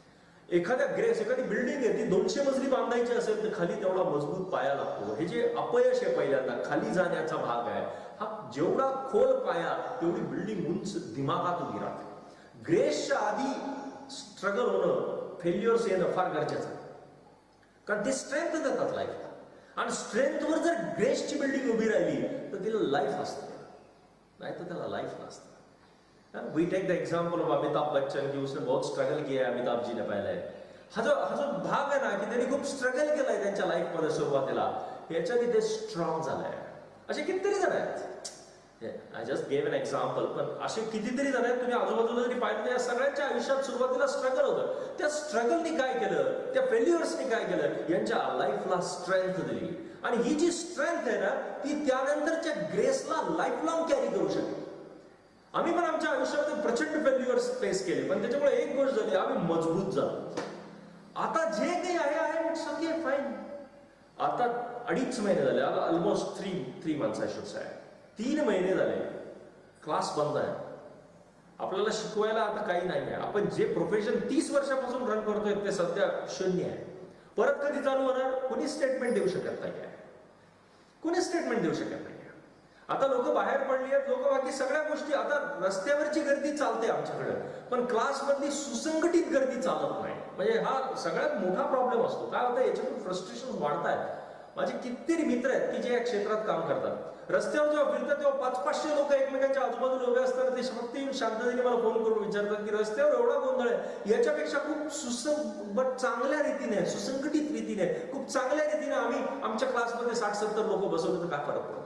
एखादी बिल्डिंग आहे ती 200 मजली बांधायची असेल तर खाली तेवढा मजबूत पाया लागतो. हे जे अपयश आहे पहिल्यांदा खाली जाण्याचा भाग आहे, हा जेवढा खोल पाया तेवढी बिल्डिंग उंच दिमागात उभी राहते. ग्रेसच्या आधी स्ट्रगल होणं, फेल्युअर्स येणं फार गरजेचं आहे, कारण ते स्ट्रेंथ देतात लाईफला. आणि स्ट्रेंथवर जर ग्रेसची बिल्डिंग उभी राहिली तर तिला लाईफ असते, नाही तर त्याला लाईफ नसते. We take the example of Amitabh Bachchan की उसने बहुत स्ट्रगल किया है. अमिताभ जी ने पहले हा जो भाग आहे ना की त्यांनी खूप स्ट्रगल केलाय त्यांच्या लाईफ मध्ये सुरुवातीला, याच्याने ते स्ट्रॉंग झालंय. असे कितीतरी जण आहेत, I just gave an example, पण असे कितीतरी जण आहेत तुम्ही आजूबाजूला जरी पाहिलं या सगळ्यांच्या आयुष्यात सुरुवातीला स्ट्रगल होतं. त्या स्ट्रगलनी काय केलं, त्या फेल्युअर्सनी काय केलं, यांच्या लाईफला स्ट्रेंथ दिली. आणि ही जी स्ट्रेंथ आहे ना ती त्यानंतरच्या ग्रेसला लाईफ लॉंग कॅरी करू शकते. आम्ही पण आमच्या आयुष्यामध्ये प्रचंड फेल्युअर्स फेस केले, पण त्याच्यामुळे एक गोष्ट झाली, आम्ही मजबूत झालो. आता जे काही आहे इट्स ओके फाईन. आता 2.5 महिने झाले, almost 3 months I should say, 3 महिने झाले क्लास बंद आहे. आपल्याला शिकवायला आता काही नाही आहे. आपण जे प्रोफेशन 30 वर्षापासून रन करतोय ते सध्या शून्य आहे. परत कधी चालू होणार कोणी स्टेटमेंट देऊ शकत नाही आहे, कोणी स्टेटमेंट देऊ शकत नाही. आता लोक बाहेर पडली आहेत, लोक बाकी सगळ्या गोष्टी, आता रस्त्यावरची गर्दी चालते आमच्याकडे, पण क्लासमधली सुसंघटित गर्दी चालत नाही. म्हणजे हा सगळ्यात मोठा प्रॉब्लेम असतो. काय होतं, याच्यातून फ्रस्ट्रेशन वाढत आहेत. माझे कितीतरी मित्र आहेत की जे या क्षेत्रात काम करतात. रस्त्यावर जेव्हा फिरतात तेव्हा 500-500 लोक एकमेकांच्या आजूबाजूला उभे असतात. ते फक्त येऊन शांततेने मला फोन करून विचारतात की रस्त्यावर एवढा गोंधळ आहे, याच्यापेक्षा खूप चांगल्या रीतीने, सुसंघटित रीतीने, खूप चांगल्या रीतीने आम्ही आमच्या क्लासमध्ये 60-70 लोक बसवलं तर काय फरक पडतो?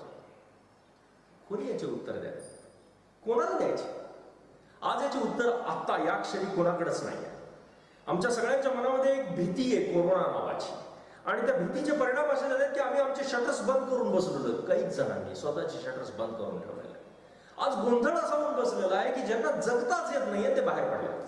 कोणी याचे उत्तर द्या, कोणाला द्यायचे? आज याचे उत्तर आता या क्षणी कोणाकडेच नाही आहे. आमच्या सगळ्यांच्या मनामध्ये एक भीती आहे कोरोना नावाची, आणि त्या भीतीचे परिणाम असे झाले की आम्ही आमचे शटर्स बंद करून बसलो. काही जणांनी स्वतःचे शटर्स बंद करून ठेवलेले. आज गोंधळ असा होऊन बसलेला आहे की ज्यांना जगताच येत नाहीये ते बाहेर पडले.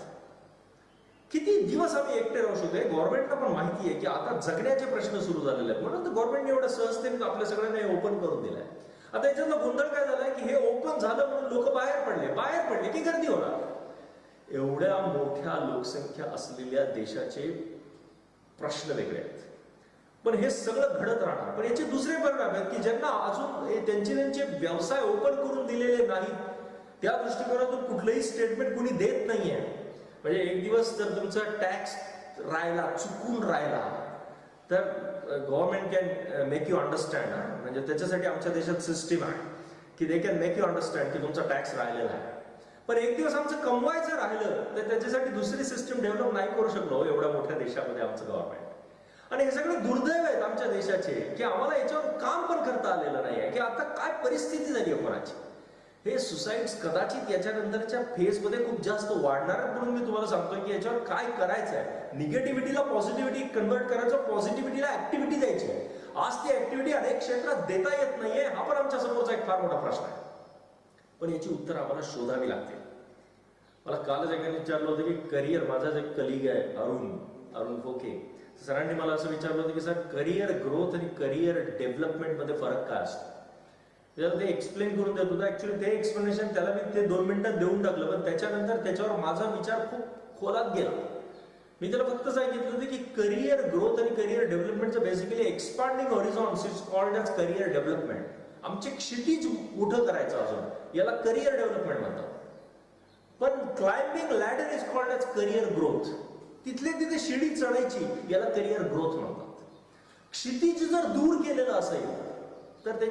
किती दिवस आम्ही एकटे राहू शकतो? गव्हर्नमेंटला पण माहिती आहे की आता जगण्याचे प्रश्न सुरू झालेले आहेत, म्हणून गव्हर्नमेंटने एवढं सहजतेने आपल्या सगळ्यांना ओपन करून दिलंय. आता याच्यातला गोंधळ काय झालाय की हे ओपन झालं म्हणून लोक बाहेर पडले की गर्दी होणार. एवढ्या मोठ्या लोकसंख्या असलेल्या देशाचे प्रश्न वेगळे आहेत, पण हे सगळं घडत राहणार. पण याचे दुसरे परिणाम आहेत की ज्यांना अजून त्यांचे व्यवसाय ओपन करून दिलेले नाहीत, त्या दृष्टिकोनातून कुठलंही स्टेटमेंट कुणी देत नाहीये. म्हणजे एक दिवस जर तुमचा टॅक्स चुकून राहिला तर government can make you understand. म्हणजे त्याच्यासाठी आमच्या देशात सिस्टीम आहे की they can make you understand की तुमचा टॅक्स राहिलेला आहे. पण एक दिवस आमचं कमवायचं राहिलं तर त्याच्यासाठी दुसरी सिस्टीम डेव्हलप नाही करू शकलो एवढ्या मोठ्या देशामध्ये आमचं गव्हर्नमेंट. आणि हे सगळे दुर्दैव आहेत आमच्या देशाचे की आम्हाला याच्यावर काम पण करता आलेलं नाही आहे की आता काय परिस्थिती झाली आहे कोणाची. हे सुसाइड्स कदाचित याच्यानंतरच्या फेजमध्ये खूप जास्त वाढणार, म्हणून मी तुम्हाला सांगतोय की याच्यावर काय करायचं आहे. निगेटिव्हिटीला पॉझिटिव्हिटी कन्वर्ट करायचं, पॉझिटिव्हिटीला ऍक्टिव्हिटी द्यायची आहे. आज ती ऍक्टिव्हिटी अनेक क्षेत्रात देता येत नाहीये, हा पण आमच्या समोरचा एक फार मोठा प्रश्न आहे. पण याची उत्तर आम्हाला शोधावी लागते. मला कालच एकाने विचारलं होतं की करिअर, माझा जे कलिग आहे अरुण फोके सरांनी मला असं विचारलं होतं की सर करिअर ग्रोथ आणि करिअर डेव्हलपमेंट मध्ये फरक काय असतो? ते एक्सप्लेन करून देत होता. ऍक्च्युली ते एक्सप्लेनेशन त्याला मी ते 2 मिनिटात देऊन टाकलं, पण त्याच्यानंतर त्याच्यावर माझा विचार खूप खोलात गेला. मी त्याला फक्त सांगितलं होतं की करिअर ग्रोथ आणि करिअर डेव्हलपमेंटचं basically expanding horizons is called as career development. आमचे क्षितिज मोठं करायचं अजून, याला करिअर डेव्हलपमेंट म्हणतात. पण climbing ladder is called as career growth. तिथे शिडी चढायची, याला करिअर ग्रोथ म्हणतात. क्षितिज जर दूर केलेलं असेल तर त्याचे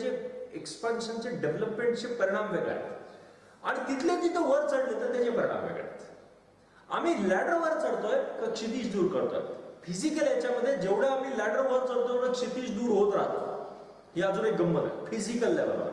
एक्सपान्शनचे डेव्हलपमेंटचे परिणाम वेगळे आहेत आणि तिथले तिथे वर चढले तर त्याचे परिणाम वेगळे आहेत. आम्ही लॅडरवर चढतोय का क्षितिज दूर करतोय? फिजिकल याच्यामध्ये जेवढं आम्ही लॅडरवर चढतो तेवढं क्षितिज दूर होत राहतो. ही अजून एक गंमत आहे. फिजिकल लेवलवर,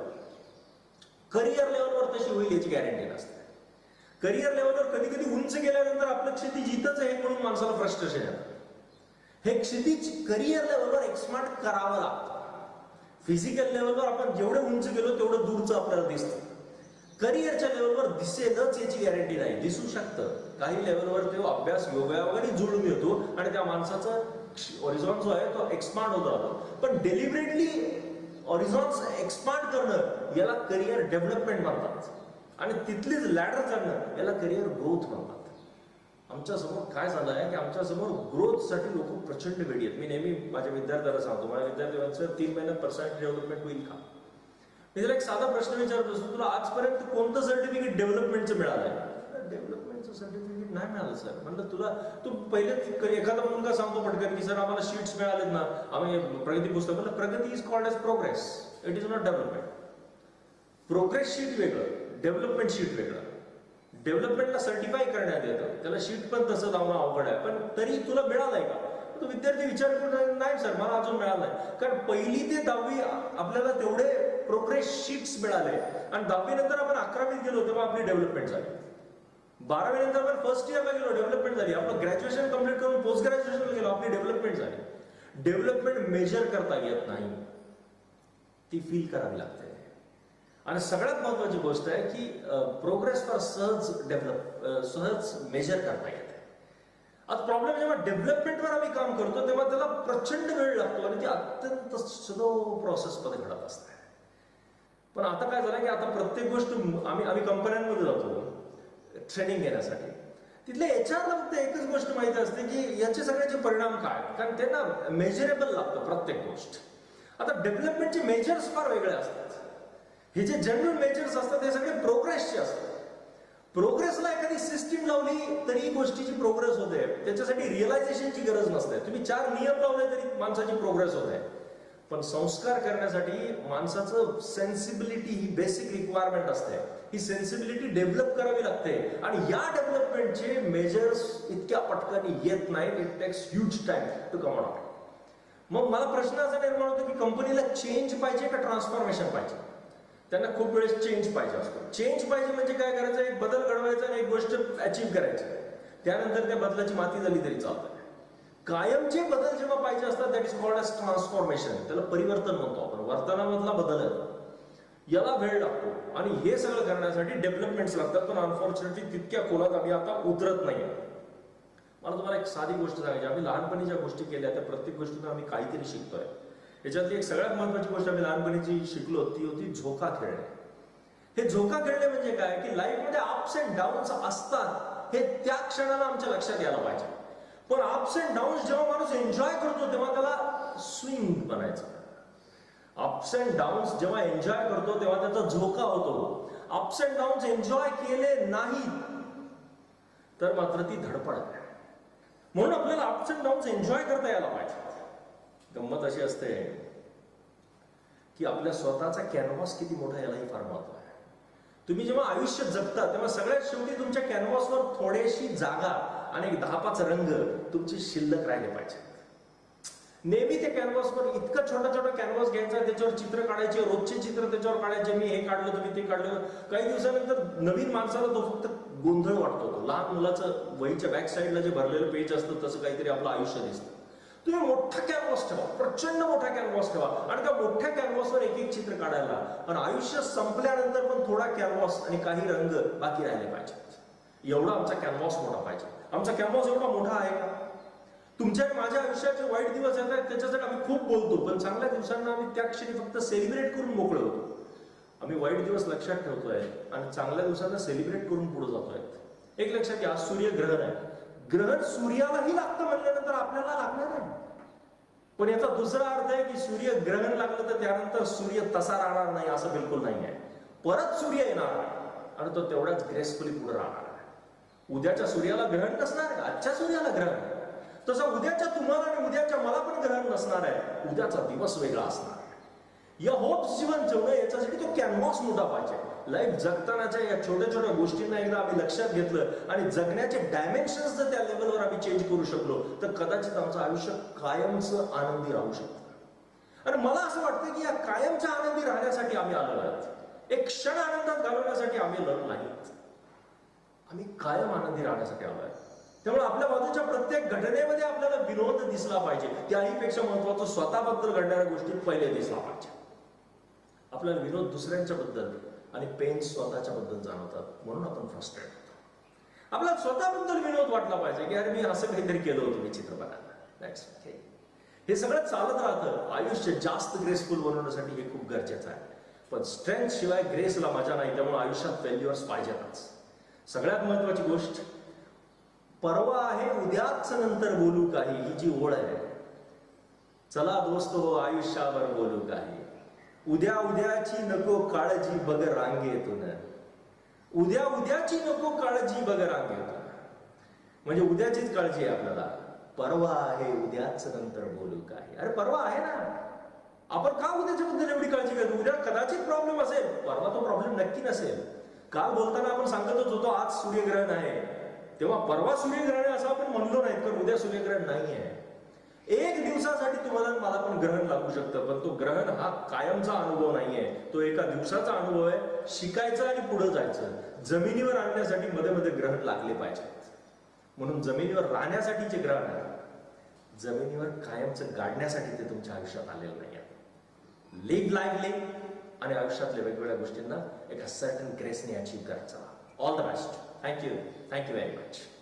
करिअर लेवलवर तशी होईल याची गॅरंटी नसते. करिअर लेवलवर कधी कधी उंच गेल्यानंतर आपलं क्षितिज इथंच आहे म्हणून माणसाला फ्रस्ट्रेशन येतं. हे क्षितिज करिअर लेवलवर एक्सपांड करावं लागतं. फिजिकल लेवलवर आपण जेवढे उंच गेलो तेवढं दूरचं आपल्याला दिसतं. करिअरच्या लेवलवर दिसेलच याची गॅरंटी नाही. दिसू शकतं काही लेवलवर तो अभ्यास योगायोगाने जुळून येतो आणि त्या माणसाचा हॉरिझॉन जो आहे तो एक्सपांड होत राहतो. पण डेलिबरेटली हॉरिझॉन्स एक्सपांड करणं याला करिअर डेव्हलपमेंट म्हणतात आणि तिथलीच लॅडर चढणं याला करिअर ग्रोथ म्हणतात. आमच्या समोर काय झालं आहे की आमच्या समोर ग्रोथसाठी लोक प्रचंड वेळी आहेत. मी नेहमी माझ्या विद्यार्थ्याला सांगतो, माझ्या विद्यार्थ्यांचं 3 महिन्यात पर्सनॅलिटी डेव्हलपमेंट होईल का? मी त्याला एक साधा प्रश्न विचारत असतो, तुला आजपर्यंत कोणतं सर्टिफिकेट डेव्हलपमेंटचं मिळालंय? डेव्हलपमेंटचं सर्टिफिकेट नाही मिळालं सर. म्हणलं तुला तू पहिले एखादा मुलगा सांगतो पटकन की सर आम्हाला शीट्स मिळालेत ना, आम्ही प्रगती पुस्तक. म्हणलं प्रगती is called as progress, it is not development. Progress sheet वेगळं, डेव्हलपमेंट शीट वेगळं. डेव्हलपमेंटला सर्टिफाय करण्यात येतं, त्याला शीट पण तसं लावणं अवघड आहे. पण तरी तुला मिळालंय का? तो विद्यार्थी विचार करून नाही सर मला अजून मिळालंय. कारण 1ली ते 10वी आपल्याला तेवढे प्रोग्रेस शीट्स मिळाले आणि 10वी नंतर आपण 11वीत गेलो तेव्हा आपली डेव्हलपमेंट झाली. 12वी नंतर आपण फर्स्ट इयरला गेलो, डेव्हलपमेंट झाली. आपलं ग्रॅज्युएशन कम्प्लीट करून पोस्ट ग्रॅज्युएशनला गेलो, आपली डेव्हलपमेंट झाली. डेव्हलपमेंट मेजर करता येत नाही, ती फील करावी लागते. आणि सगळ्यात महत्वाची गोष्ट आहे की प्रोग्रेसवर सहज मेजर करता येते. आता प्रॉब्लेम जेव्हा डेव्हलपमेंटवर आम्ही काम करतो तेव्हा त्याला प्रचंड वेळ लागतो आणि ती अत्यंत स्लो प्रोसेसमध्ये घडत असते. पण आता काय झालं की आता प्रत्येक गोष्ट आम्ही कंपन्यांमध्ये जातो ट्रेनिंग घेण्यासाठी. तिथल्या एचआरला फक्त एकच गोष्ट माहिती असते की याचे सगळ्याचे परिणाम काय, कारण त्यांना मेजरेबल लागतं प्रत्येक गोष्ट. आता डेव्हलपमेंटचे मेजर्स फार वेगळे असतात. हे जे जनरल मेजर्स असतात ते सगळे प्रोग्रेसचे असतात. प्रोग्रेसला एखादी सिस्टीम लावली तरी गोष्टीची प्रोग्रेस होते, त्याच्यासाठी रिअलायझेशनची गरज नसते. तुम्ही 4 नियम लावले तरी माणसाची प्रोग्रेस होते. पण संस्कार करण्यासाठी माणसाचं सेन्सिबिलिटी ही बेसिक रिक्वायरमेंट असते. ही सेन्सिबिलिटी डेव्हलप करावी लागते आणि या डेव्हलपमेंटचे मेजर्स इतक्या पटकन येत नाहीत. It takes huge time to come out. मग मला प्रश्न असा निर्माण होतो की कंपनीला चेंज पाहिजे का ट्रान्सफॉर्मेशन पाहिजे? त्यांना खूप वेळेस चेंज पाहिजे असतो. चेंज पाहिजे म्हणजे काय करायचं, एक बदल घडवायचा आणि एक गोष्ट अचीव्ह करायची, त्यानंतर त्या बदलाची माती झाली तरी चालतं. कायमचे बदल जेव्हा पाहिजे असतात that is called as transformation. त्याला परिवर्तन म्हणतो आपण, वर्तनामधला बदल आहे. याला वेळ लागतो आणि हे सगळं करण्यासाठी डेव्हलपमेंट्स लागतात. पण अनफॉर्च्युनेटली तितक्या खोलात आम्ही आता उतरत नाही. मला तुम्हाला एक साधी गोष्ट सांगायची, आम्ही लहानपणी ज्या गोष्टी केल्या त्या प्रत्येक गोष्टीतून आम्ही काहीतरी शिकतोय. याच्यातली एक सगळ्यात महत्वाची गोष्ट आम्ही लहानपणीची शिकलो ती होती झोका खेळणे. हे झोका खेळणे म्हणजे काय की लाईफमध्ये अप्स अँड डाऊन्स असतात हे त्या क्षणाला आमच्या लक्षात यायला पाहिजे. पण अप्स अँड डाऊन्स जेव्हा माणूस एन्जॉय करतो तेव्हा त्याला स्विंग बनायचं. अप्स अँड डाऊन्स जेव्हा एन्जॉय करतो तेव्हा त्याचा झोका होतो. अप्स अँड डाऊन्स एन्जॉय केले नाही तर मात्र ती धडपड आहे. म्हणून आपल्याला अप्स अँड डाऊन्स एन्जॉय करता यायला पाहिजे. गंमत अशी असते की आपल्या स्वतःचा कॅनव्हास किती मोठा यालाही फार महत्व आहे. तुम्ही जेव्हा आयुष्य जगता तेव्हा सगळ्यात शेवटी तुमच्या कॅनव्हासवर थोडीशी जागा आणि 10-5 रंग तुमची शिल्लक राहिले पाहिजे. नेहमी त्या कॅनव्हासवर इतका छोटा कॅनव्हास घ्यायचा, त्याच्यावर चित्र काढायचे, रोजचे चित्र त्याच्यावर काढायचे. मी हे काढलं, तुम्ही ते काढलं. काही दिवसानंतर नवीन माणसाला तो फक्त गोंधळ वाटतो. लहान मुलाचं वहीच्या बॅक साईडला जे भरलेलं पेज असतं तसं काहीतरी आपलं आयुष्य दिसतं. तुम्ही मोठा कॅनव्हास ठेवा, प्रचंड मोठा कॅनव्हास ठेवा आणि त्या मोठ्या कॅनव्हासवर एक चित्र काढायला. पण आयुष्य संपल्यानंतर पण थोडा कॅनव्हास आणि काही रंग बाकी राहिले पाहिजेत. एवढा आमचा कॅनव्हास मोठा पाहिजे. आमचा कॅनव्हास एवढा मोठा आहे का? तुमच्या माझ्या आयुष्याचे वाईट दिवस येत आहेत त्याच्यासाठी आम्ही खूप बोलतो, पण चांगल्या दिवसांना आम्ही त्या क्षणी फक्त सेलिब्रेट करून मोकळे होतो. आम्ही वाईट दिवस लक्षात ठेवतोय आणि चांगल्या दिवसांना सेलिब्रेट करून पुढे जातोय. एक लक्षात घ्या, सूर्यग्रहण आहे. ग्रहण सूर्यालाही लागतं म्हणल्यानंतर आपल्याला लागणार आहे. पण याचा दुसरा अर्थ आहे की सूर्य ग्रहण लागलं तर त्यानंतर सूर्य तसा राहणार नाही असं बिलकुल नाही आहे. परत सूर्य येणार आहे आणि तो तेवढाच ग्रेसफुली पुढे राहणार आहे. उद्याच्या सूर्याला ग्रहण नसणार आहे, आजच्या सूर्याला ग्रहण आहे. तसं उद्याच्या तुम्हाला आणि उद्याच्या मला पण ग्रहण नसणार आहे. उद्याचा दिवस वेगळा असणार आहे. या होप्स जीवन जगणं याच्यासाठी तो कॅनव्हास मोठा पाहिजे. लाईफ जगतानाच्या या छोट्या छोट्या गोष्टींना एकदा आम्ही लक्षात घेतलं आणि जगण्याचे डायमेन्शन्स जर त्या लेवलवर आम्ही चेंज करू शकलो तर कदाचित आमचं आयुष्य कायमचं आनंदी राहू शकतं. आणि मला असं वाटतं की या कायमच्या आनंदी राहण्यासाठी आम्ही आलो आहोत. एक क्षण आनंदात घालवण्यासाठी आम्ही आलो नाहीत. आम्ही कायम आनंदी राहण्यासाठी आलो आहे. त्यामुळे आपल्या बाजूच्या प्रत्येक घटनेमध्ये आपल्याला विनोद दिसला पाहिजे. त्याहीपेक्षा महत्वाचं स्वतःबद्दल घडणाऱ्या गोष्टी पहिले दिसला पाहिजे. आपल्याला विनोद दुसऱ्यांच्या बद्दल आणि पेन स्वतःच्या बद्दल जाणवतात म्हणून आपण फ्रस्ट्रेट होतो. आपल्याला स्वतःबद्दल विनोद वाटला पाहिजे की अरे मी असं काहीतरी केलं होतं मी चित्रपटाला. हे सगळं चालत राहतं. आयुष्य जास्त ग्रेसफुल बनवण्यासाठी हे खूप गरजेचं आहे. पण स्ट्रेंथ शिवाय ग्रेसला मजा नाही. त्यामुळे आयुष्यात फेल्युअर्स पाहिजेतच. सगळ्यात महत्वाची गोष्ट परवा आहे उद्याच नंतर बोलू काही ही जी ओळ आहे. चला दोस्त हो आयुष्यावर बोलू काही. उद्या उद्याची नको काळजी बघ रांगेतून. उद्या उद्याची नको काळजी बघ रांगेतून. म्हणजे उद्याचीच काळजी आहे आपल्याला. परवा आहे उद्याच नंतर बोलू काही. अरे परवा आहे ना. आपण का उद्याच्या बद्दल एवढी काळजी घेतो. उद्या कदाचित प्रॉब्लेम असेल, परवा तो प्रॉब्लेम नक्की नसेल. काल बोलताना आपण सांगतच होतो आज सूर्यग्रहण आहे, तेव्हा परवा सूर्यग्रहण आहे असं आपण म्हणलो नाही, कारण उद्या सूर्यग्रहण नाही आहे. एक दिवसासाठी तुम्हाला मला पण ग्रहण लागू शकतं, पण तो ग्रहण हा कायमचा अनुभव नाहीये. तो एका दिवसाचा अनुभव आहे. शिकायचं आणि पुढे जायचं. जमिनीवर आणण्यासाठी मध्ये मध्ये ग्रहण लागले पाहिजेत. म्हणून जमिनीवर राहण्यासाठी जे ग्रहण आहे, जमिनीवर कायमचं गाडण्यासाठी ते तुमच्या आयुष्यात आलेलं नाही आहे. लिव्ह लाईव्हली आणि आयुष्यातल्या वेगवेगळ्या गोष्टींना एका सर्टन ग्रेसने अचीव्ह करायचा. All the best. Thank you very much.